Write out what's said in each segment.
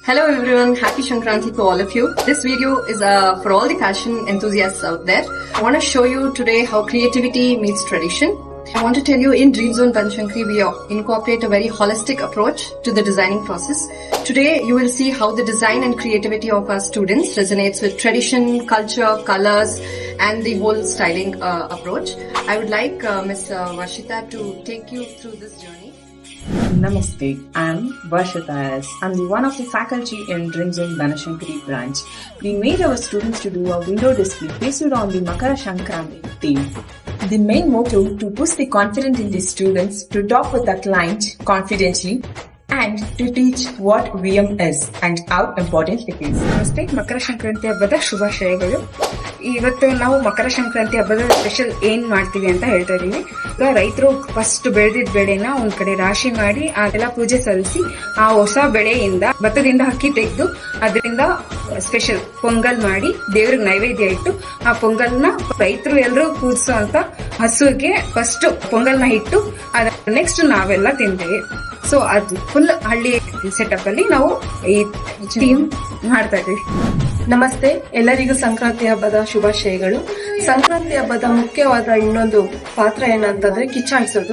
Hello everyone, happy Shankranti to all of you. This video is for all the fashion enthusiasts out there. I want to show you today how creativity meets tradition. I want to tell you in Dream Zone Banashankari we incorporate a very holistic approach to the designing process. Today you will see how the design and creativity of our students resonates with tradition, culture, colors and the whole styling approach. I would like Ms. Varshita to take you through this journey. Namaste, I'm Varshita S. I'm one of the faculty in Dream Zone Banashankari branch. We made our students to do a window display based on the Makara Shankranti theme. The main motto to boost the confidence in the students to talk with the client confidently and to teach what VM is and how important it is. ನಮಸ್ತೆ, ಮಕರ ಸಂಕ್ರಾಂತಿ ಹಬ್ಬದ ಶುಭಾಶಯಗಳು. ಇವತ್ತು ನಾವು ಮಕರ ಸಂಕ್ರಾಂತಿ ಹಬ್ಬದ special ಏನ್ ಮಾಡ್ತೀವಿ ಅಂತ ಹೇಳ್ತಾ ಇದೀವಿ. ಈಗ ರೈತರು ಫಸ್ಟ್ ಬೆಳೆದಿದ್ದ ಬೆಳೆನ ಒಂದ್ ಕಡೆ ರಾಶಿ ಮಾಡಿ ಅದೆಲ್ಲ ಪೂಜೆ ಸಲ್ಲಿಸಿ ಆ ಹೊಸ ಬೆಳೆಯಿಂದ ಭತ್ತದಿಂದ ಅಕ್ಕಿ ತೆಗೆದು ಅದರಿಂದ ಸ್ಪೆಷಲ್ ಪೊಂಗಲ್ ಮಾಡಿ ದೇವ್ರಿಗೆ ನೈವೇದ್ಯ ಇಟ್ಟು ಆ ಪೊಂಗಲ್ನ ರೈತರು ಎಲ್ಲರೂ ಕೂರಿಸೋ ಅಂತ ಹಸುವಿಗೆ ಫಸ್ಟ್ ಪೊಂಗಲ್ನ ಇಟ್ಟು ಅದ ನೆಕ್ಸ್ಟ್ ನಾವೆಲ್ಲ ತಿಂತೇವೆ. ಸೊ ಅದು ಫುಲ್ ಹಳ್ಳಿ ಸೆಟಪ್ ಅಲ್ಲಿ ನಾವು ಈ ಥೀಮ್ ಮಾಡ್ತಾ ಇದೀವಿ. ನಮಸ್ತೆ, ಎಲ್ಲರಿಗೂ ಸಂಕ್ರಾಂತಿ ಹಬ್ಬದ ಶುಭಾಶಯಗಳು. ಸಂಕ್ರಾಂತಿ ಹಬ್ಬದ ಮುಖ್ಯವಾದ ಇನ್ನೊಂದು ಪಾತ್ರ ಏನಂತಂದ್ರೆ ಕಿಚ್ಚಾಯಿಸೋದು.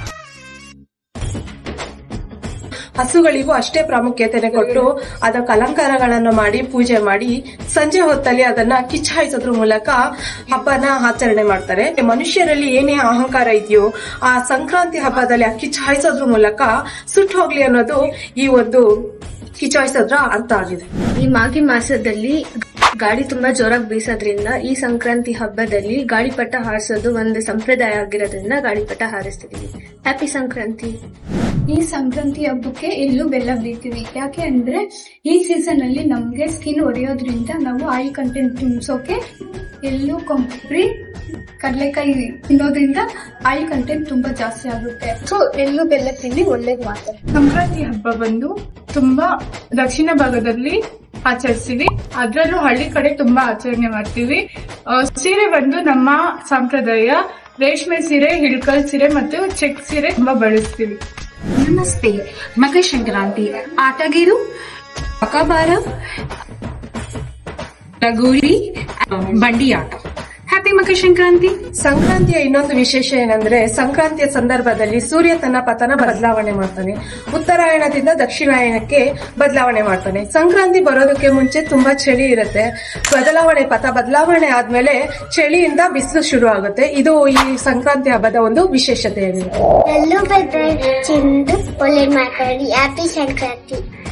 ಹಸುಗಳಿಗೂ ಅಷ್ಟೇ ಪ್ರಾಮುಖ್ಯತೆ ಕೊಟ್ಟು ಅದಕ್ಕೆ ಅಲಂಕಾರಗಳನ್ನು ಮಾಡಿ ಪೂಜೆ ಮಾಡಿ ಸಂಜೆ ಹೊತ್ತಲ್ಲಿ ಅದನ್ನ ಕಿಚ್ಚಾಯಿಸೋದ್ರ ಮೂಲಕ ಹಬ್ಬನ ಆಚರಣೆ ಮಾಡ್ತಾರೆ. ಮನುಷ್ಯರಲ್ಲಿ ಏನೇ ಅಹಂಕಾರ ಇದೆಯೋ ಆ ಸಂಕ್ರಾಂತಿ ಹಬ್ಬದಲ್ಲಿ ಆ ಕಿಚ್ಚಾಯಿಸೋದ್ರ ಮೂಲಕ ಸುಟ್ಟು ಹೋಗ್ಲಿ ಅನ್ನೋದು ಈ ಒಂದು ಕಿಚ್ಚಾಯಿಸೋದ್ರ ಅರ್ಥ ಆಗಿದೆ. ಈ ಮಾಘಿ ಮಾಸದಲ್ಲಿ ಗಾಳಿ ತುಂಬಾ ಜೋರಾಗಿ ಬೀಸೋದ್ರಿಂದ ಈ ಸಂಕ್ರಾಂತಿ ಹಬ್ಬದಲ್ಲಿ ಗಾಳಿಪಟ ಹಾರಿಸೋದು ಒಂದು ಸಂಪ್ರದಾಯ ಆಗಿರೋದ್ರಿಂದ ಗಾಳಿಪಟ ಹಾರಿಸ್ತಿದೀವಿ. ಹ್ಯಾಪಿ ಸಂಕ್ರಾಂತಿ. ಈ ಸಂಕ್ರಾಂತಿ ಹಬ್ಬಕ್ಕೆ ಎಳ್ಳು ಬೆಲ್ಲ ಬೇಯ್ತೀವಿ. ಯಾಕೆ ಅಂದ್ರೆ ಈ ಸೀಸನ್ ಅಲ್ಲಿ ನಮ್ಗೆ ಸ್ಕಿನ್ ಒಡೆಯೋದ್ರಿಂದ ನಾವು ಆಯಿಲ್ ಕಂಟೆಂಟ್ ತುಂಬಿಸೋಕೆ ಎಳ್ಳು, ಕೊಬ್ಬರಿ, ಕಡಲೆಕಾಯಿ ತಿನ್ನೋದ್ರಿಂದ ಆಯಿಲ್ ಕಂಟೆಂಟ್ ತುಂಬಾ ಜಾಸ್ತಿ ಆಗುತ್ತೆ. ಸೊ ಎಳ್ಳು ಬೆಲ್ಲ ತಿಂಡಿ ಒಳ್ಳೇದು ಮಾಡ್ತಾರೆ. ಸಂಕ್ರಾಂತಿ ಹಬ್ಬ ಬಂದು ತುಂಬಾ ದಕ್ಷಿಣ ಭಾಗದಲ್ಲಿ ಆಚರಿಸ್ತೀವಿ. ಅದ್ರಲ್ಲೂ ಹಳ್ಳಿ ಕಡೆ ತುಂಬಾ ಆಚರಣೆ ಮಾಡ್ತೀವಿ. ಸೀರೆ ಬಂದು ನಮ್ಮ ಸಂಪ್ರದಾಯ ರೇಷ್ಮೆ ಸೀರೆ, ಹಿಳ್ಕಲ್ ಸೀರೆ ಮತ್ತು ಚೆಕ್ ಸೀರೆ ತುಂಬಾ ಬಳಸ್ತೀವಿ. ನಮಸ್ತೆ, ಮಕರ ಸಂಕ್ರಾಂತಿ ಆಟಗೀರು, ಅಕಬಾರ, ಲಗೋರಿ, ಬಂಡಿ ಆಟ. ಹ್ಯಾಪಿ ಮಕರ ಸಂಕ್ರಾಂತಿ. ಸಂಕ್ರಾಂತಿಯ ಇನ್ನೊಂದು ವಿಶೇಷ ಏನಂದ್ರೆ ಸಂಕ್ರಾಂತಿಯ ಸಂದರ್ಭದಲ್ಲಿ ಸೂರ್ಯ ತನ್ನ ಪಥನ ಬದಲಾವಣೆ ಮಾಡ್ತಾನೆ. ಉತ್ತರಾಯಣದಿಂದ ದಕ್ಷಿಣಾಯನಕ್ಕೆ ಬದಲಾವಣೆ ಮಾಡ್ತಾನೆ. ಸಂಕ್ರಾಂತಿ ಬರೋದಕ್ಕೆ ಮುಂಚೆ ತುಂಬಾ ಚಳಿ ಇರುತ್ತೆ. ಪಥ ಬದಲಾವಣೆ ಆದ್ಮೇಲೆ ಚಳಿಯಿಂದ ಬಿಸಿಲು ಶುರು ಆಗುತ್ತೆ. ಇದು ಈ ಸಂಕ್ರಾಂತಿ ಹಬ್ಬದ ಒಂದು ವಿಶೇಷತೆ ಏನಿದೆ. ಎಲ್ಲೂ ಚಿಂದು ಒಳ್ಳೆ ಮಾತಾಡಿ ಹ್ಯಾಪಿ ಸಂಕ್ರಾಂತಿ.